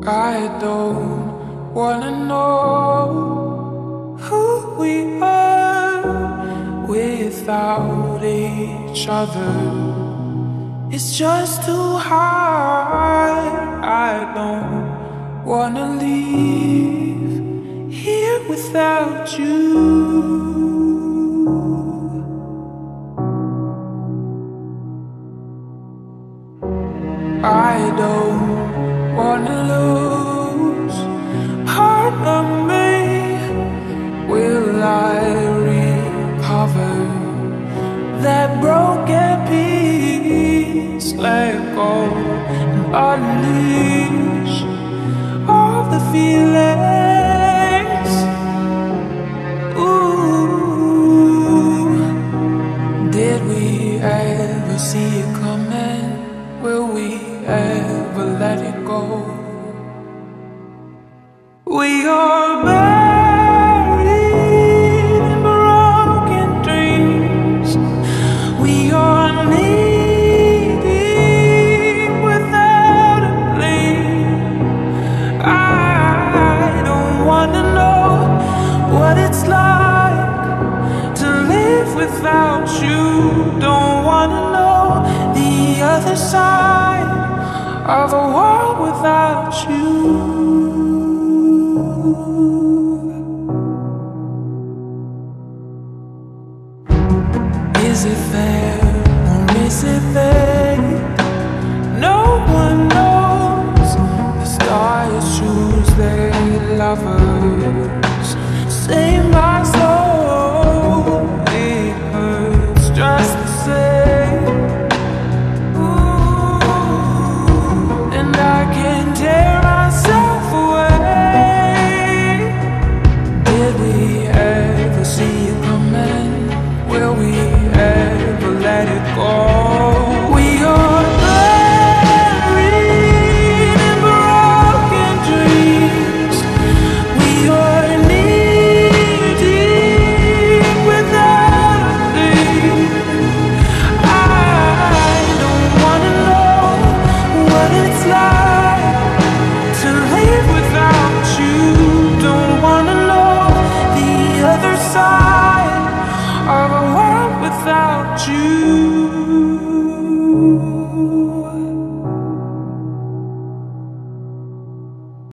I don't wanna know who we are without each other. It's just too hard. I don't wanna leave here without you. I don't wanna lose part of me. Will I recover that broken piece? Let go and unleash all the feelings. Ooh, did we ever see it coming? Will we ever let it go? We are buried in broken dreams. We are knee-deep without a plea. I don't wanna know what it's like to live without you. Don't wanna know the other side of a world without you. Is it fair or is it fate? No one knows. The stars choose their lovers.